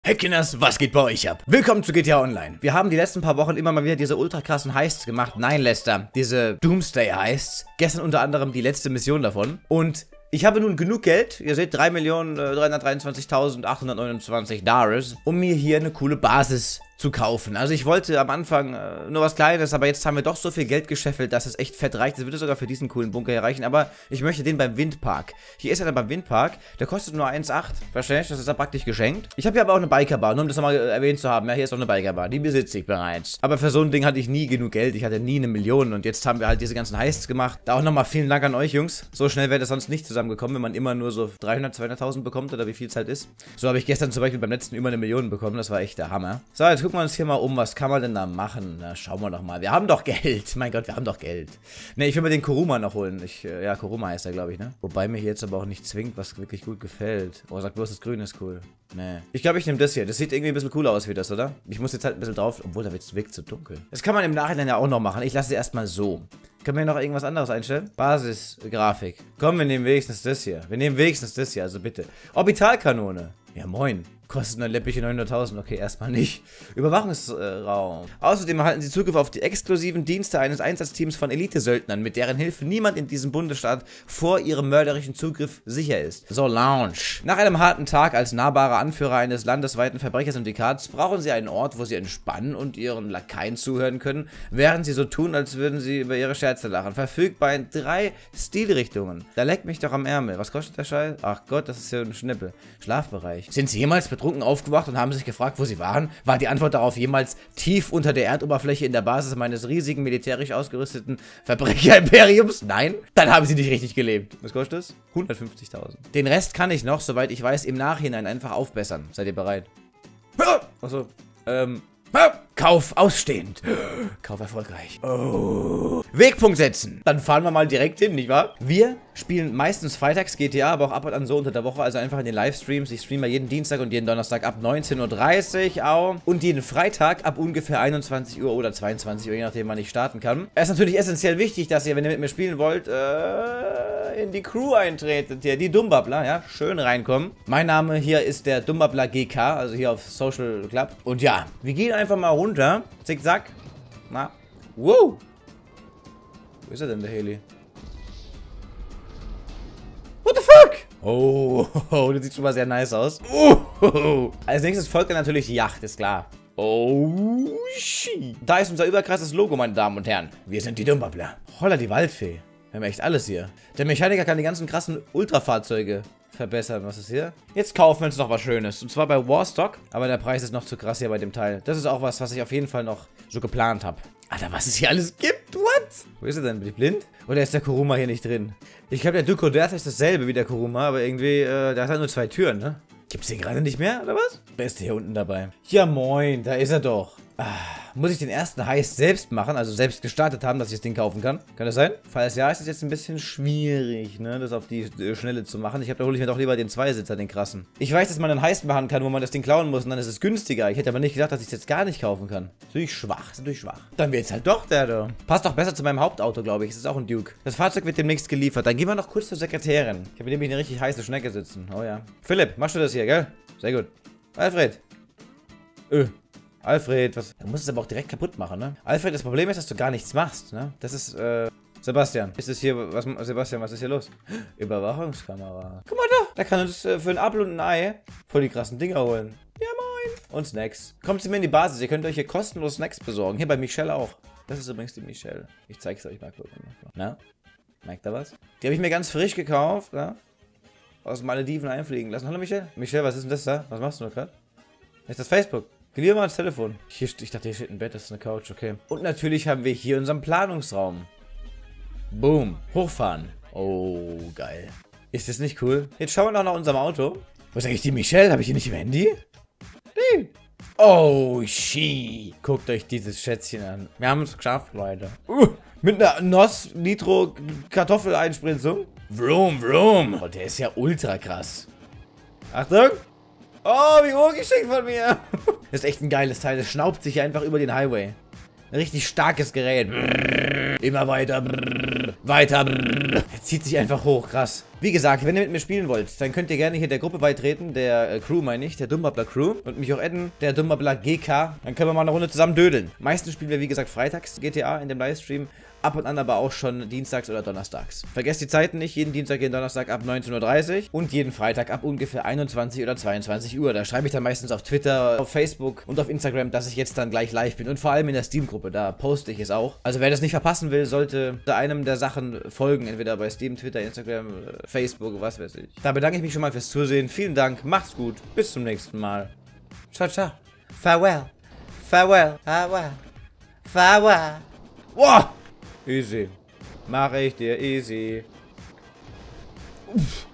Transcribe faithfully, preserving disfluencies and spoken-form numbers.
Hey Kinders, was geht bei euch ab? Willkommen zu G T A Online. Wir haben die letzten paar Wochen immer mal wieder diese ultra krassen Heists gemacht. Nein, Lester, diese Doomsday Heists. Gestern unter anderem die letzte Mission davon. Und ich habe nun genug Geld, ihr seht drei Millionen dreihundertdreiundzwanzigtausendachthundertneunundzwanzig Dollars, um mir hier eine coole Basis zu kaufen. Also ich wollte am Anfang äh, nur was Kleines, aber jetzt haben wir doch so viel Geld gescheffelt, dass es echt fett reicht. Das würde sogar für diesen coolen Bunker hier reichen, aber ich möchte den beim Windpark. Hier ist er dann beim Windpark, der kostet nur eins Komma acht, verstehst du? Das ist ja praktisch geschenkt. Ich habe hier aber auch eine Bikerbar, nur um das nochmal erwähnt zu haben. Ja, hier ist auch eine Bikerbar, die besitze ich bereits. Aber für so ein Ding hatte ich nie genug Geld, ich hatte nie eine Million und jetzt haben wir halt diese ganzen Heists gemacht. Da auch nochmal vielen Dank an euch, Jungs. So schnell wäre das sonst nicht zusammengekommen, wenn man immer nur so dreihundert, zweihunderttausend bekommt oder wie viel es halt ist. So habe ich gestern zum Beispiel beim letzten über eine Million bekommen, das war echt der Hammer. So, jetzt gucken wir uns hier mal um, was kann man denn da machen? Na, schauen wir doch mal. Wir haben doch Geld. Mein Gott, wir haben doch Geld. Ne, ich will mir den Kuruma noch holen. Ich, äh, ja, Kuruma heißt er, glaube ich, ne? Wobei mir hier jetzt aber auch nicht zwingt, was wirklich gut gefällt. Oh, sagt bloß, das Grün ist cool. Ne. Ich glaube, ich nehme das hier. Das sieht irgendwie ein bisschen cooler aus wie das, oder? Ich muss jetzt halt ein bisschen drauf, obwohl da wird es wirklich zu dunkel. Das kann man im Nachhinein ja auch noch machen. Ich lasse sie erstmal so. Können wir noch irgendwas anderes einstellen? Basisgrafik. Komm, wir nehmen wenigstens das hier. Wir nehmen wenigstens das hier, also bitte. Orbitalkanone. Ja, moin. Kostet ein läppchen neunhunderttausend. Okay, erstmal nicht. Überwachungsraum. Außerdem erhalten Sie Zugriff auf die exklusiven Dienste eines Einsatzteams von Elite-Söldnern, mit deren Hilfe niemand in diesem Bundesstaat vor ihrem mörderischen Zugriff sicher ist. So, Lounge. Nach einem harten Tag als nahbarer Anführer eines landesweiten Verbrechersyndikats brauchen Sie einen Ort, wo Sie entspannen und Ihren Lakaien zuhören können, während Sie so tun, als würden Sie über Ihre Scherze lachen. Verfügbar in drei Stilrichtungen. Da leckt mich doch am Ärmel. Was kostet der Scheiß? Ach Gott, das ist ja ein Schnippel. Schlafbereich. Sind Sie jemals betrunken aufgewacht und haben sich gefragt, wo Sie waren? War die Antwort darauf jemals tief unter der Erdoberfläche in der Basis meines riesigen militärisch ausgerüsteten Verbrecher-Imperiums? Nein? Dann haben Sie nicht richtig gelebt. Was kostet das? hundertfünfzigtausend. Den Rest kann ich noch, soweit ich weiß, im Nachhinein einfach aufbessern. Seid ihr bereit? Achso. Ähm. Kauf ausstehend. Kauf erfolgreich. Oh. Wegpunkt setzen. Dann fahren wir mal direkt hin, nicht wahr? Wir spielen meistens freitags G T A, aber auch ab und an so unter der Woche, also einfach in den Livestreams. Ich streame jeden Dienstag und jeden Donnerstag ab neunzehn Uhr dreißig auch. Und jeden Freitag ab ungefähr einundzwanzig Uhr oder zweiundzwanzig Uhr, je nachdem, wann ich starten kann. Es ist natürlich essentiell wichtig, dass ihr, wenn ihr mit mir spielen wollt, äh, in die Crew eintretet hier. Die Dummbabler, ja, schön reinkommen. Mein Name hier ist der Dummbabler G K, also hier auf Social Club. Und ja, wir gehen einfach mal runter. Zickzack. Na. Wow. Wo ist er denn, der Heli? What the fuck? Oh, oh, das sieht schon mal sehr nice aus. Oh, als nächstes folgt dann natürlich die Yacht, ist klar. Oh, shit. Da ist unser überkrasses Logo, meine Damen und Herren. Wir sind die Dummbabler. Holla, die Waldfee. Wir haben echt alles hier. Der Mechaniker kann die ganzen krassen Ultrafahrzeuge verbessern. Was ist hier? Jetzt kaufen wir uns noch was Schönes. Und zwar bei Warstock. Aber der Preis ist noch zu krass hier bei dem Teil. Das ist auch was, was ich auf jeden Fall noch so geplant habe. Alter, was es hier alles gibt? What? Wo ist er denn? Bin ich blind? Oder ist der Kuruma hier nicht drin? Ich glaube, der Duco Death ist dasselbe wie der Kuruma, aber irgendwie, äh, der hat halt nur zwei Türen, ne? Gibt's hier gerade nicht mehr, oder was? Wer ist hier unten dabei? Ja, moin, da ist er doch. Ah, muss ich den ersten Heist selbst machen, also selbst gestartet haben, dass ich das Ding kaufen kann? Kann das sein? Falls ja, ist es jetzt ein bisschen schwierig, ne, das auf die äh, Schnelle zu machen. Ich habe da hole ich mir doch lieber den Zweisitzer, den krassen. Ich weiß, dass man einen Heist machen kann, wo man das Ding klauen muss und dann ist es günstiger. Ich hätte aber nicht gedacht, dass ich es jetzt gar nicht kaufen kann. Das ist natürlich schwach, das ist natürlich schwach. Dann wird es halt doch der da. Passt doch besser zu meinem Hauptauto, glaube ich. Es ist auch ein Duke. Das Fahrzeug wird demnächst geliefert. Dann gehen wir noch kurz zur Sekretärin. Ich habe nämlich eine richtig heiße Schnecke sitzen. Oh ja. Philipp, machst du das hier, gell? Sehr gut. Alfred. Öh. Alfred, was? Du musst es aber auch direkt kaputt machen, ne? Alfred, das Problem ist, dass du gar nichts machst, ne? Das ist, äh, Sebastian. Ist es hier, was, Sebastian, was ist hier los? Überwachungskamera. Guck mal da! Da kann uns äh, für ein Apfel und ein Ei voll die krassen Dinger holen. Ja, moin! Und Snacks. Kommt zu mir in die Basis, ihr könnt euch hier kostenlos Snacks besorgen. Hier bei Michelle auch. Das ist übrigens die Michelle. Ich zeig's euch mal kurz. Na? Merkt ihr was? Die habe ich mir ganz frisch gekauft, ne? Aus Malediven einfliegen lassen. Hallo Michelle? Michelle, was ist denn das da? Was machst du noch gerade? Ist das Facebook? Geh lieber mal ans Telefon. Hier, ich dachte, hier steht ein Bett, das ist eine Couch, okay. Und natürlich haben wir hier unseren Planungsraum. Boom. Hochfahren. Oh, geil. Ist das nicht cool? Jetzt schauen wir noch nach unserem Auto. Wo ist eigentlich die Michelle? Habe ich hier nicht im Handy? Nee. Oh, shit. Guckt euch dieses Schätzchen an. Wir haben es geschafft, Leute. Uh, mit einer N O S-Nitro-Kartoffeleinspritzung. Vroom, vroom. Oh, der ist ja ultra krass. Achtung. Oh, wie hochgeschickt von mir. Das ist echt ein geiles Teil. Das schnaubt sich einfach über den Highway. Ein richtig starkes Gerät. Immer weiter. Weiter. Er zieht sich einfach hoch. Krass. Wie gesagt, wenn ihr mit mir spielen wollt, dann könnt ihr gerne hier der Gruppe beitreten, der äh, Crew meine ich, der Dummbabbler Crew. Und mich auch adden, der Dummbabbler G K. Dann können wir mal eine Runde zusammen dödeln. Meistens spielen wir, wie gesagt, freitags G T A in dem Livestream. Ab und an aber auch schon dienstags oder donnerstags. Vergesst die Zeiten nicht, jeden Dienstag, jeden Donnerstag ab neunzehn Uhr dreißig und jeden Freitag ab ungefähr einundzwanzig oder zweiundzwanzig Uhr. Da schreibe ich dann meistens auf Twitter, auf Facebook und auf Instagram, dass ich jetzt dann gleich live bin. Und vor allem in der Steam-Gruppe, da poste ich es auch. Also wer das nicht verpassen will, sollte einem der Sachen folgen, entweder bei Steam, Twitter, Instagram, Facebook, was weiß ich. Da bedanke ich mich schon mal fürs Zusehen. Vielen Dank, macht's gut, bis zum nächsten Mal. Ciao, ciao. Farewell. Farewell. Farewell. Farewell. Wow. Easy. Mach ich dir easy. Uff.